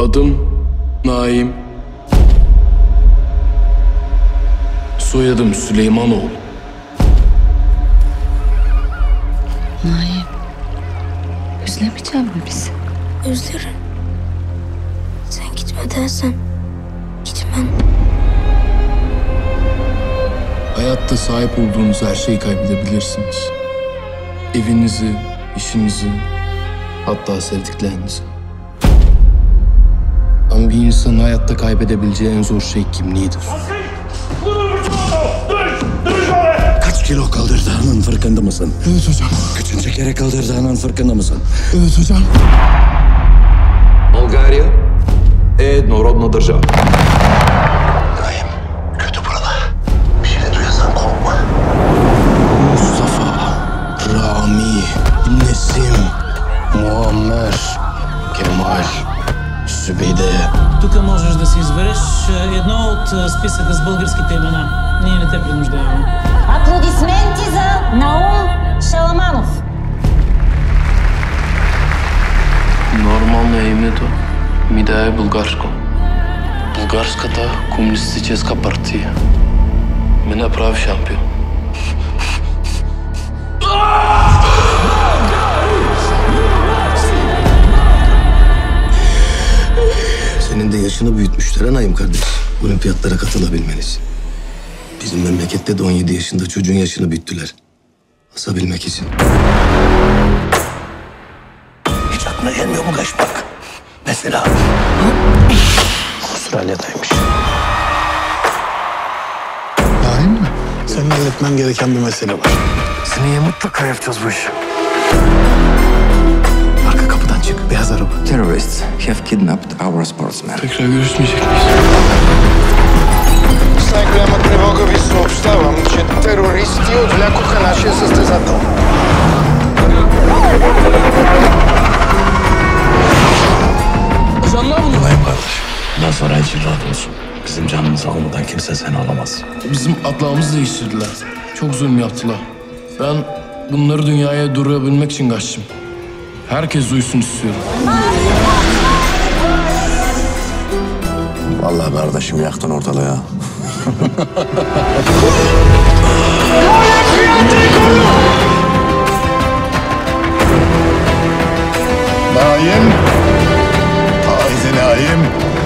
Adım Naim. Soyadım Süleymanoğlu. Naim, özlemeyecek mi bizi? Özlerim. Sen gitme dersen gitmem. Hayatta sahip olduğunuz her şeyi kaybedebilirsiniz. Evinizi, işinizi, hatta sevdiklerinizi. Ama bir insanın hayatta kaybedebileceği en zor şey kimliğidir. Kaç kilo kaldırdığının farkında mısın? Evet hocam. Kaçıncı kere kaldırdığının farkında mısın? Evet hocam. Болгария е еднородна държава. Naim, kötü buralar. Bir şey duyarsan korkma. Mustafa, Rami, Nesim, Muammer, Kemal, Sübeyde. Тук можеш да си избереш едно от списъка с българските имена. Ние не те принуждаваме. Аплодисменти за Наум Шаламанов. Нормалное името ми да е българско. Българската комунистическа партия ме направи шампион. Senin de yaşını büyütmüşler ha Naim kardeş. Olimpiyatlara katılabilmen için. Bizim memlekette de 17 yaşında çocuğun yaşını büyüttüler. Asabilmek için. Hiç aklına gelmiyor mu kaçmak? Mesela Avustralya'daymış. Naim mi? Senin halletmen gereken bir mesele var. Seneye mutlaka yapacağız bu işi. Arka kapıdan çık, beyaz araba. Terrorists have kidnapped our sportsman. Tekrar görüşmeyecek miyiz? С най-голяма тревога ви съобщавам, че терористи отвлякоха нашия състезател. Ajanlar bunu. Naim kardeş, bundan sonra için rahat olsun. Bizim canımızı almadan kimse seni alamaz. Bizim adlarımızı değiştirdiler. Çok zulüm yaptılar. Ben bunları dünyaya durdurabilmek için kaçtım. Herkes duysun istiyorum. Vallahi kardeşim yaktın ortalığı. Naim. Haydi Naim.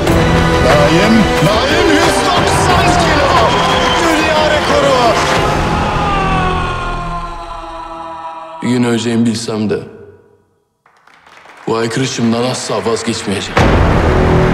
Naim 190 kilo. Dünya rekoru. Bir gün öleceğimi bilsem de bu aykırışımdan asla vazgeçmeyeceğim.